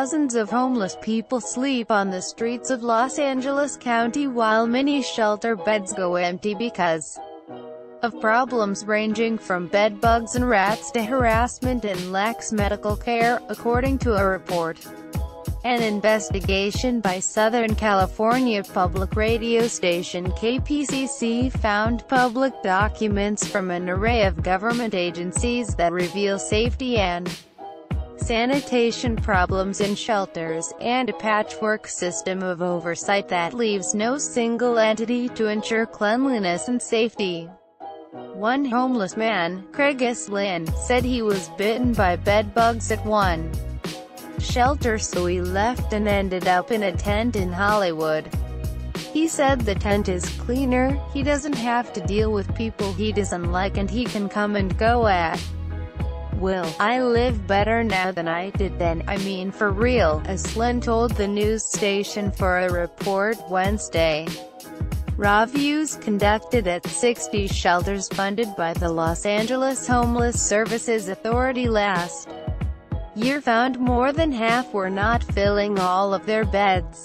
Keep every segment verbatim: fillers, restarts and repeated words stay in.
Thousands of homeless people sleep on the streets of Los Angeles County while many shelter beds go empty because of problems ranging from bed bugs and rats to harassment and lax medical care, according to a report. An investigation by Southern California public radio station K P C C found public documents from an array of government agencies that reveal safety and sanitation problems in shelters, and a patchwork system of oversight that leaves no single entity to ensure cleanliness and safety. One homeless man, Craig S. Lynn, said he was bitten by bed bugs at one shelter, so he left and ended up in a tent in Hollywood. He said the tent is cleaner, he doesn't have to deal with people he doesn't like, and he can come and go at will. I live better now than I did then, I mean for real, as Lynn told the news station for a report Wednesday. Reviews conducted at sixty shelters funded by the Los Angeles Homeless Services Authority last year found more than half were not filling all of their beds.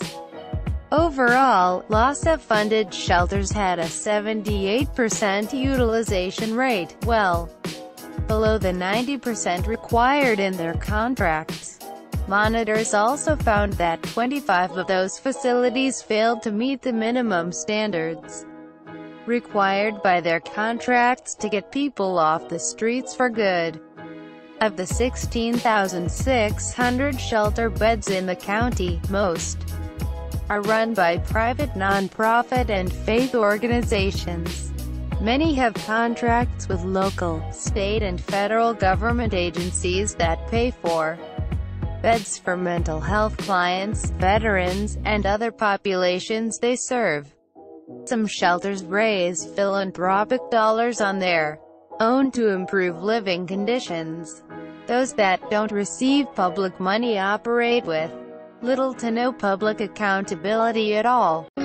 Overall, L A S A-funded shelters had a seventy-eight percent utilization rate, well below the ninety percent required in their contracts. Monitors also found that twenty-five of those facilities failed to meet the minimum standards required by their contracts to get people off the streets for good. Of the sixteen thousand six hundred shelter beds in the county, most are run by private nonprofit and faith organizations. Many have contracts with local, state and federal government agencies that pay for beds for mental health clients, veterans, and other populations they serve. Some shelters raise philanthropic dollars on their own to improve living conditions. Those that don't receive public money operate with little to no public accountability at all.